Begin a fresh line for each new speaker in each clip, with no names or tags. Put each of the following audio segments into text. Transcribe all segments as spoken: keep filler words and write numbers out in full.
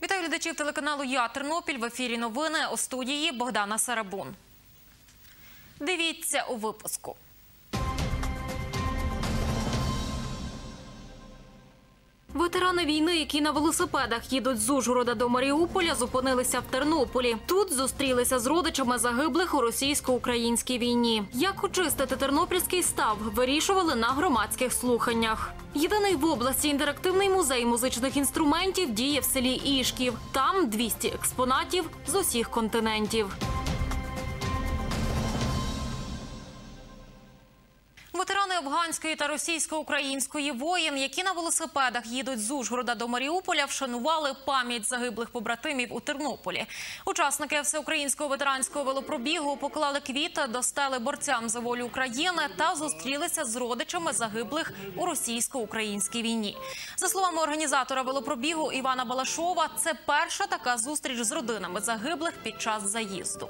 Вітаю глядачів телеканалу «Я Тернопіль». В ефірі новини, у студії Богдана Сарабун. Дивіться у випуску. Ветерани війни, які на велосипедах їдуть з Ужгорода до Маріуполя, зупинилися в Тернополі. Тут зустрілися з родичами загиблих у російсько-українській війні. Як очистити тернопільський став, вирішували на громадських слуханнях. Єдиний в області інтерактивний музей музичних інструментів діє в селі Ішків. Там двісті експонатів з усіх континентів. Ветерани афганської та російсько-української воїн, які на велосипедах їдуть з Ужгорода до Маріуполя, вшанували пам'ять загиблих побратимів у Тернополі. Учасники всеукраїнського ветеранського велопробігу поклали квіти до стели борцям за волю України та зустрілися з родичами загиблих у російсько-українській війні. За словами організатора велопробігу Івана Балашова, це перша така зустріч з родинами загиблих під час заїзду.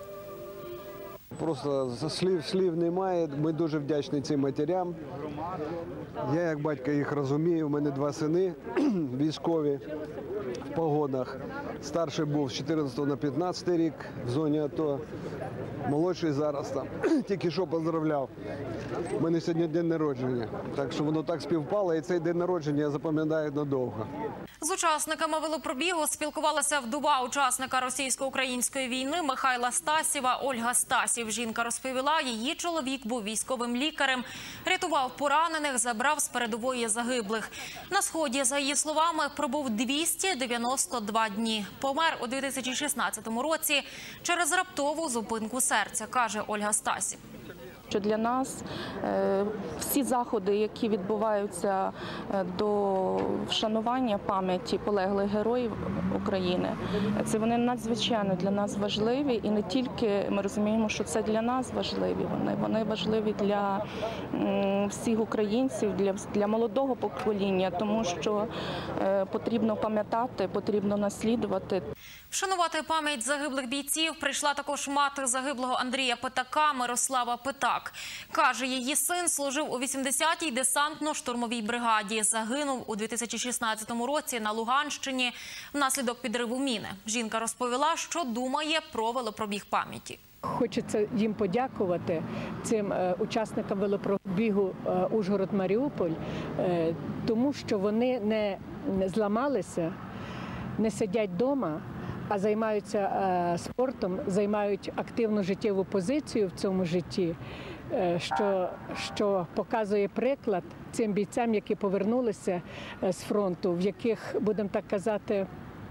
Просто слів, слів немає. Ми дуже вдячні цим матерям. Я, як батько, їх розумію. У мене два сини військові в погонах. Старший був з чотирнадцятого на п'ятнадцятий рік в зоні АТО. Молодший зараз там. Тільки що поздравляв. У мене сьогодні день народження. Так що воно так співпало, і цей день народження я запам'ятаю надовго.
З учасниками велопробігу спілкувалася вдова учасника російсько-української війни Михайла Стасєва Ольга Стасів. Жінка розповіла, її чоловік був військовим лікарем, рятував поранених, забрав з передової загиблих. На Сході, за її словами, пробув двісті дев'яносто два дні. Помер у дві тисячі шістнадцятому році через раптову зупинку серця, каже Ольга Стасів.
Що для нас всі заходи, які відбуваються до вшанування пам'яті полеглих героїв України, це вони надзвичайно для нас важливі. І не тільки ми розуміємо, що це для нас важливі, вони, вони важливі для всіх українців, для, для молодого покоління, тому що потрібно пам'ятати, потрібно наслідувати.
Вшанувати пам'ять загиблих бійців прийшла також мати загиблого Андрія Питака Мирослава Питак. Каже, її син служив у вісімдесятій десантно-штурмовій бригаді. Загинув у дві тисячі шістнадцятому році на Луганщині внаслідок підриву міни. Жінка розповіла, що думає про велопробіг пам'яті.
Хочеться їм подякувати, цим учасникам велопробігу Ужгород-Маріуполь, тому що вони не зламалися, не сидять вдома, а займаються спортом, займають активну життєву позицію в цьому житті, що, що показує приклад цим бійцям, які повернулися з фронту, в яких, будемо так казати,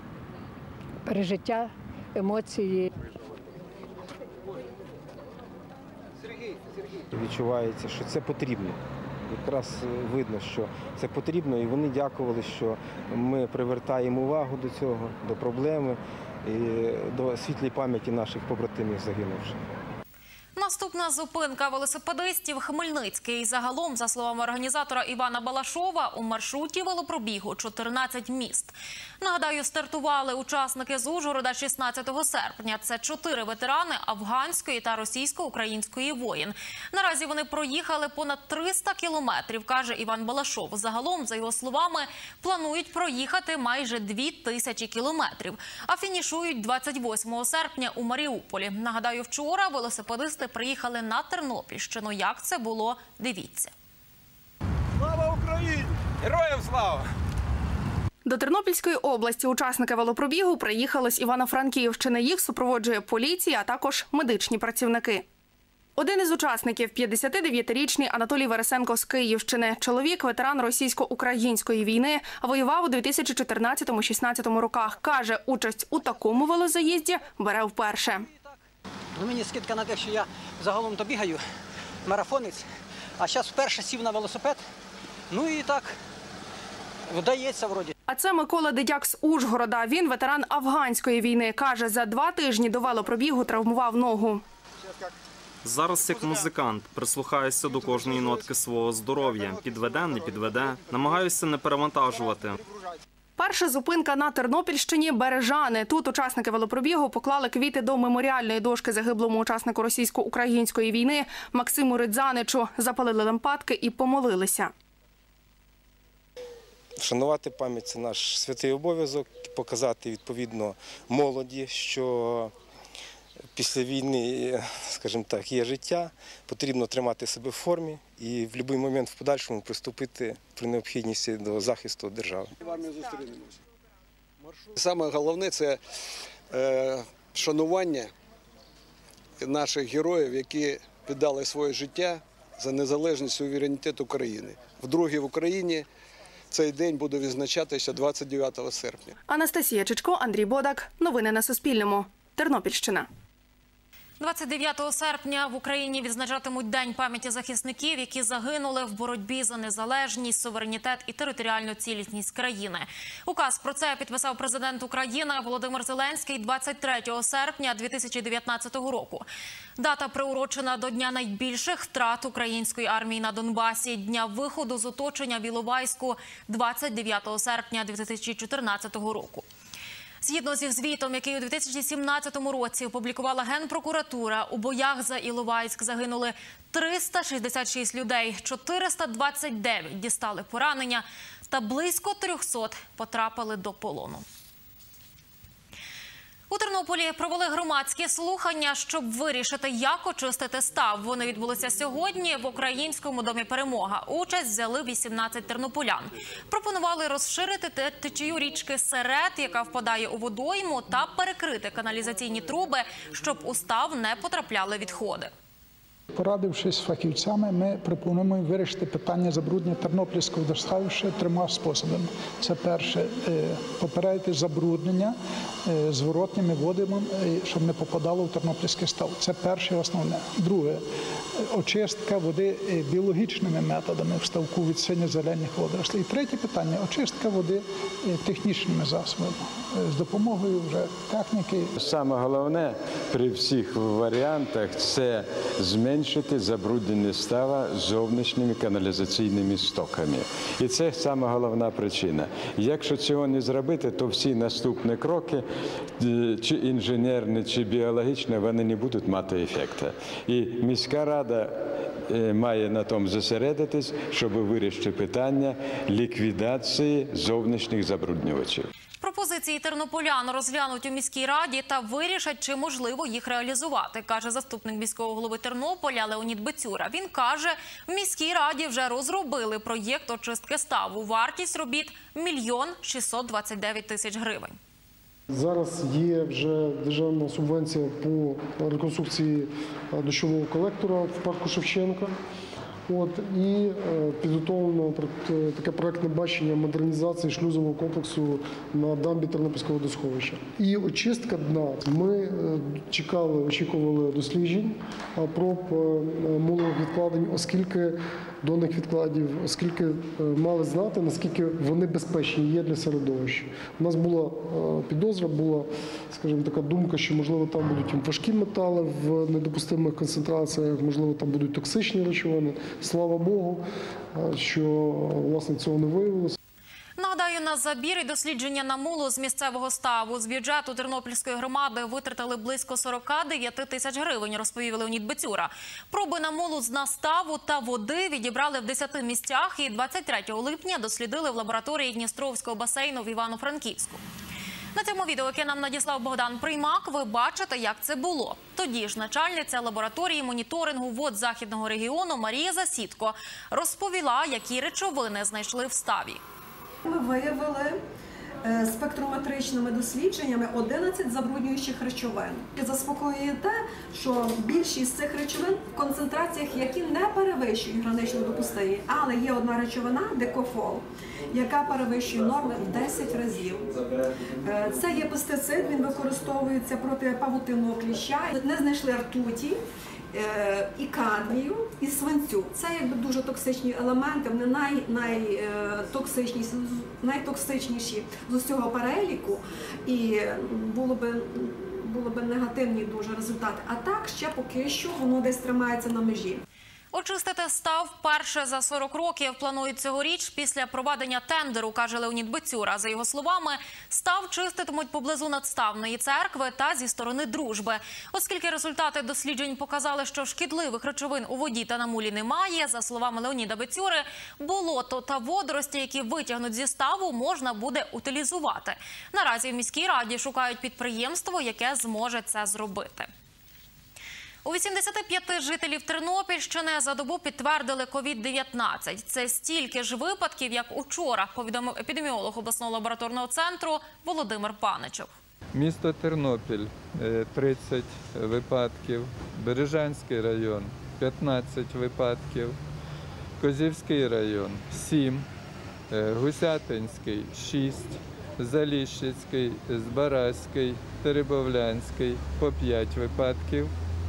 пережиття, емоції.
Відчувається, що це потрібно. Якраз видно, що це потрібно, і вони дякували, що ми привертаємо увагу до цього, до проблеми і до світлої пам'яті наших побратимів загинувших.
Наступна зупинка велосипедистів – Хмельницький. Загалом, за словами організатора Івана Балашова, у маршруті велопробігу чотирнадцять міст. Нагадаю, стартували учасники з Ужгорода шістнадцятого серпня. Це чотири ветерани афганської та російсько-української воїн. Наразі вони проїхали понад триста кілометрів, каже Іван Балашов. Загалом, за його словами, планують проїхати майже дві тисячі кілометрів. А фінішують двадцять восьмого серпня у Маріуполі. Нагадаю, вчора велосипедисти приїхали на Тернопільщину. Як це було, дивіться.
Слава Україні! Героям слава!
До Тернопільської області учасники велопробігу приїхали з Івано-Франківщини. Їх супроводжує поліція, а також медичні працівники. Один із учасників – п'ятдесятидев'ятирічний Анатолій Вересенко з Київщини. Чоловік – ветеран російсько-української війни, воював у дві тисячі чотирнадцятому-шістнадцятому роках. Каже, участь у такому велозаїзді бере вперше.
Ну, мені скидка на те, що я загалом-то бігаю, марафонець, а зараз вперше сів на велосипед, ну і так, вдається вроді.
А це Микола Дидяк з Ужгорода. Він ветеран афганської війни. Каже, за два тижні до велопробігу травмував ногу.
Зараз як музикант прислухаюся до кожної нотки свого здоров'я. Підведе, не підведе. Намагаюся не перевантажувати.
Перша зупинка на Тернопільщині – Бережани. Тут учасники велопробігу поклали квіти до меморіальної дошки загиблому учаснику російсько-української війни Максиму Ридзаничу, запалили лампадки і помолилися.
Вшанувати пам'ять – це наш святий обов'язок, показати відповідно молоді, що після війни, скажімо так, є життя, потрібно тримати себе в формі і в будь-який момент в подальшому приступити при необхідності до захисту держави.
Саме головне – це шанування наших героїв, які віддали своє життя за незалежність і суверенітет України. Вдруге в Україні цей день буде відзначатися двадцять дев'ятого серпня.
Анастасія Чичко, Андрій Бодак. Новини на Суспільному. Тернопільщина.
двадцять дев'ятого серпня в Україні відзначатимуть День пам'яті захисників, які загинули в боротьбі за незалежність, суверенітет і територіальну цілісність країни. Указ про це підписав президент України Володимир Зеленський двадцять третього серпня дві тисячі дев'ятнадцятого року. Дата приурочена до дня найбільших втрат української армії на Донбасі, дня виходу з оточення в Іловайську двадцять дев'ятого серпня дві тисячі чотирнадцятого року. Згідно зі звітом, який у дві тисячі сімнадцятому році опублікувала Генпрокуратура, у боях за Іловайськ загинули триста шістдесят шість людей, чотириста двадцять дев'ять дістали поранення та близько трьохсот потрапили до полону. У Тернополі провели громадські слухання, щоб вирішити, як очистити став. Вони відбулися сьогодні в Українському домі «Перемога». Участь взяли вісімнадцять тернополян. Пропонували розширити течію річки Серед, яка впадає у водойму, та перекрити каналізаційні труби, щоб у став не потрапляли відходи.
Порадившись з фахівцями, ми пропонуємо вирішити питання забруднення Тернопільського водосховища трьома способами. Це перше – попередити забруднення зворотніми водами, щоб не попадало в Тернопільський став. Це перше і основне. Друге – очистка води біологічними методами в ставку від синьо-зелених водорослей. І третє питання – очистка води технічними засобами з допомогою вже техніки.
Саме головне при всіх варіантах – це зменшити забруднення става зовнішніми каналізаційними стоками. І це саме головна причина. Якщо цього не зробити, то всі наступні кроки, чи інженерні, чи біологічні, вони не будуть мати ефекту. І міська рада має на тому зосередитись, щоб вирішити питання ліквідації зовнішніх забруднювачів.
Пропозиції тернополян розглянуть у міській раді та вирішать, чи можливо їх реалізувати, каже заступник міського голови Тернополя Леонід Бецюра. Він каже, в міській раді вже розробили проєкт очистки ставу. Вартість робіт – мільйон шістсот двадцять дев'ять тисяч гривень.
Зараз є вже державна субвенція по реконструкції дощового колектора в парку Шевченка. От, і е, підготовлено таке проєктне бачення модернізації шлюзового комплексу на дамбі Тернопільського водосховища. І очистка дна. Ми е, чекали, очікували досліджень, проб е, мулових відкладень, оскільки донних відкладів, оскільки е, мали знати, наскільки вони безпечні є для середовища. У нас була е, підозра, була, скажімо, така думка, що, можливо, там будуть важкі метали в недопустимих концентраціях, можливо, там будуть токсичні речовини. Слава Богу, що, власне, цього не виявилося.
Нагадаю, на забір і дослідження намулу з місцевого ставу з бюджету Тернопільської громади витратили близько сорок дев'ять тисяч гривень, розповів Леонід Бецюра. Проби намулу з дна ставу та води відібрали в десяти місцях і двадцять третього липня дослідили в лабораторії Дністровського басейну в Івано-Франківську. На цьому відео, яке нам надіслав Богдан Приймак, ви бачите, як це було. Тоді ж начальниця лабораторії моніторингу вод Західного регіону Марія Засідко розповіла, які речовини знайшли в ставі.
Ми виявили спектрометричними дослідженнями одинадцять забруднюючих речовин. Заспокоює те, що більшість цих речовин в концентраціях, які не перевищують гранично допустимі, але є одна речовина – декофол, яка перевищує норми в десять разів. Це є пестицид, він використовується проти павутинного кліща. Не знайшли ртуті, і кадмію, і свинцю. Це якби дуже токсичні елементи, вони най, найтоксичніші, найтоксичніші з усього переліку, і було би, було би негативні дуже результати. А так ще поки що воно десь тримається на межі.
Очистити став вперше за сорок років. Планують цьогоріч після проведення тендеру, каже Леонід Бецюра. За його словами, став чиститимуть поблизу Надставної церкви та зі сторони Дружби. Оскільки результати досліджень показали, що шкідливих речовин у воді та на мулі немає, за словами Леоніда Бецюри, болото та водорості, які витягнуть зі ставу, можна буде утилізувати. Наразі в міській раді шукають підприємство, яке зможе це зробити. У вісімдесяти п'яти жителів Тернопільщини за добу підтвердили ковід дев'ятнадцять. Це стільки ж випадків, як учора, повідомив епідеміолог обласного лабораторного центру Володимир Паничев.
Місто Тернопіль – тридцять випадків, Бережанський район – п'ятнадцять випадків, Козівський район – сім, Гусятинський – шість, Заліщицький, Збаразький, Теребовлянський – по п'ять випадків.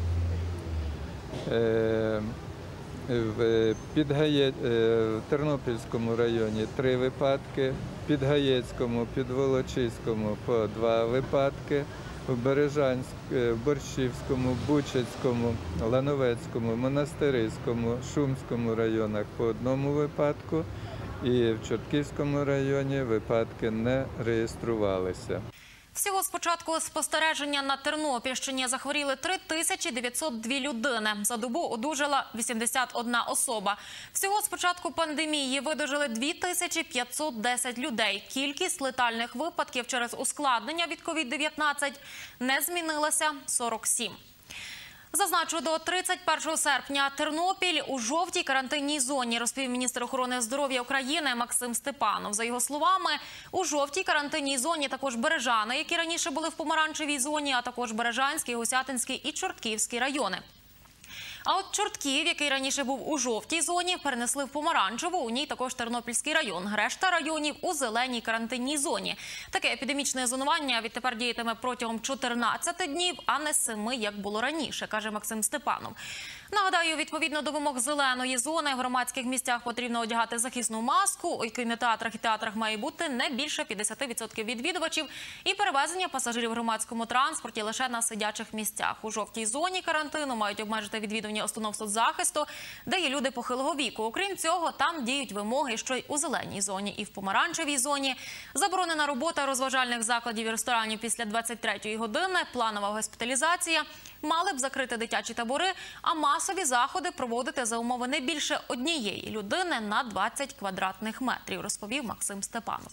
В Підгає... в Тернопільському районі три випадки, в Підгаєцькому, Підволочиському по два випадки, в Бережанському, в Борщівському, Бучацькому, Лановецькому, Монастириському, Шумському районах по одному випадку і в Чортківському районі випадки не реєструвалися.
Всього з початку спостереження на Тернопільщині захворіли три тисячі дев'ятсот дві людини. За добу одужала вісімдесят одна особа. Всього з початку пандемії видужили дві тисячі п'ятсот десять людей. Кількість летальних випадків через ускладнення від ковід дев'ятнадцять не змінилася – сорок сім. Зазначу, до тридцять першого серпня Тернопіль у жовтій карантинній зоні, розповів міністр охорони здоров'я України Максим Степанов. За його словами, у жовтій карантинній зоні також Бережани, які раніше були в помаранчевій зоні, а також Бережанський, Гусятинський і Чортківський райони. А от Чортків, який раніше був у жовтій зоні, перенесли в помаранчеву, у ній також Тернопільський район. Решта районів у зеленій карантинній зоні. Таке епідемічне зонування відтепер діятиме протягом чотирнадцяти днів, а не семи, як було раніше, каже Максим Степанов. Нагадаю, відповідно до вимог зеленої зони, в громадських місцях потрібно одягати захисну маску, у кінотеатрах і театрах має бути не більше п'ятдесят відсотків відвідувачів і перевезення пасажирів в громадському транспорті лише на сидячих місцях. У жовтій зоні карантину мають обмежити відвідування установ соцзахисту, де є люди похилого віку. Окрім цього, там діють вимоги, що й у зеленій зоні і в помаранчевій зоні. Заборонена робота розважальних закладів і ресторанів після двадцять третьої години, планова госпіталізація. Мали б закрити дитячі табори, а масові заходи проводити за умови не більше однієї людини на двадцять квадратних метрів, розповів Максим Степанов.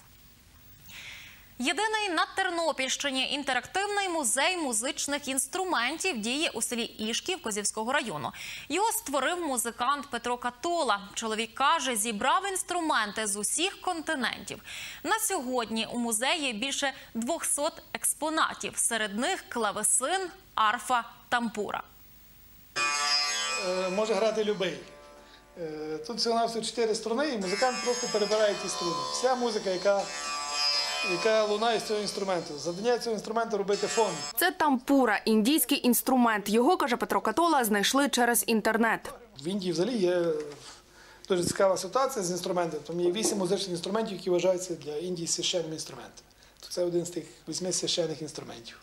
Єдиний на Тернопільщині інтерактивний музей музичних інструментів діє у селі Ішків Козівського району. Його створив музикант Петро Катола. Чоловік каже, зібрав інструменти з усіх континентів. На сьогодні у музеї більше двохсот експонатів. Серед них клавесин, арфа, тампура.
Може грати любий. Тут всього-навсього чотири струни, і музикант просто перебирає ті струни. Вся музика, яка яка лунає з цього інструменту. Завдання цього інструменту – робити фон.
Це тампура – індійський інструмент. Його, каже Петро Катола, знайшли через інтернет.
В Індії взагалі є дуже цікава ситуація з інструментами. Там є вісім музичних інструментів, які вважаються для Індії священними інструментами. Це один з тих восьми священних інструментів.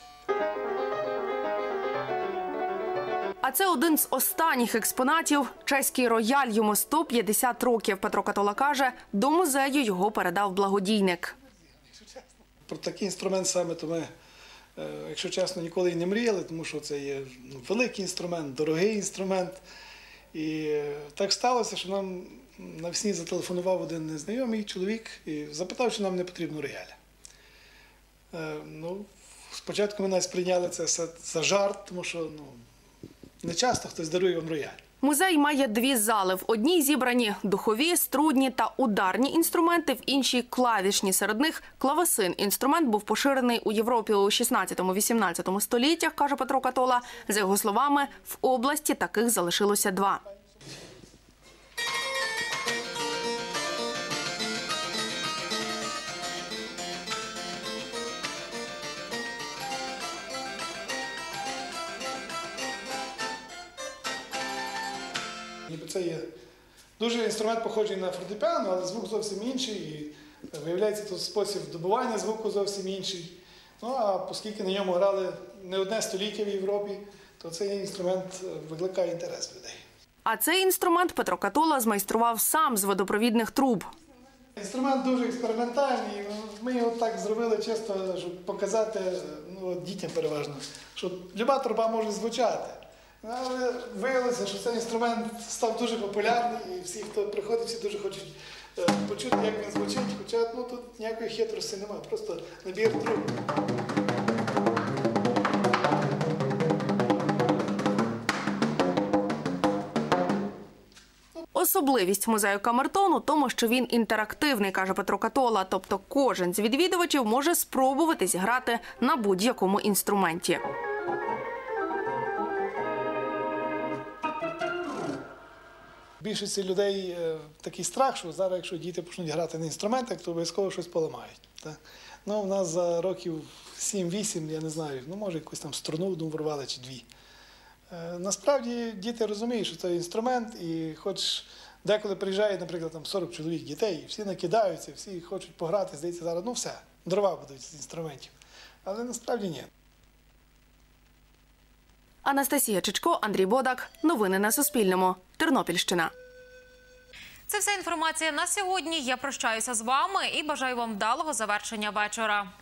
А це один з останніх експонатів – чеський рояль. Йому сто п'ятдесят років. Петро Катола каже, до музею його передав благодійник.
Про такий інструмент саме то ми, якщо чесно, ніколи і не мріяли, тому що це є великий інструмент, дорогий інструмент. І так сталося, що нам навесні зателефонував один незнайомий чоловік і запитав, чи нам не потрібно рояля. Ну, спочатку ми нас сприйняли це за жарт, тому що ну, не часто хтось дарує вам рояль.
Музей має дві зали. В одній зібрані духові, струнні та ударні інструменти, в іншій – клавішні. Серед них – клавесин. Інструмент був поширений у Європі у шістнадцятому-вісімнадцятому століттях, каже Петро Катола. За його словами, в області таких залишилося два.
Це є дуже інструмент похожий на фортепіано, але звук зовсім інший. І виявляється, тут спосіб добування звуку зовсім інший. Ну, а оскільки на ньому грали не одне століття в Європі, то цей інструмент викликає інтерес людей.
А цей інструмент Петро Катола змайстрував сам з водопровідних труб.
Інструмент дуже експериментальний. Ми його так зробили чисто, щоб показати, ну, дітям переважно, що люба труба може звучати. Але виявилося, що цей інструмент став дуже популярний, і всі, хто приходить, всі дуже хочуть почути, як він звучить. Хоча ну, тут ніякої хитрості немає, просто набір труб.
Особливість музею камертону у тому, що він інтерактивний, каже Петро Катола. Тобто кожен з відвідувачів може спробувати зіграти на будь-якому інструменті.
Більшості людей такий страх, що зараз, якщо діти почнуть грати на інструментах, то обов'язково щось поламають. Так? Ну, у нас за років сім-вісім, я не знаю, ну, може, якусь там струну одну вирвали чи дві. Е, насправді, діти розуміють, що це інструмент, і хоч деколи приїжджає, наприклад, там сорок чоловік дітей, всі накидаються, всі хочуть пограти, здається, зараз, ну все, дрова будуть з інструментів. Але насправді ні.
Анастасія Чичко, Андрій Бодак. Новини на Суспільному. Тернопільщина.
Це вся інформація на сьогодні. Я прощаюся з вами і бажаю вам вдалого завершення вечора.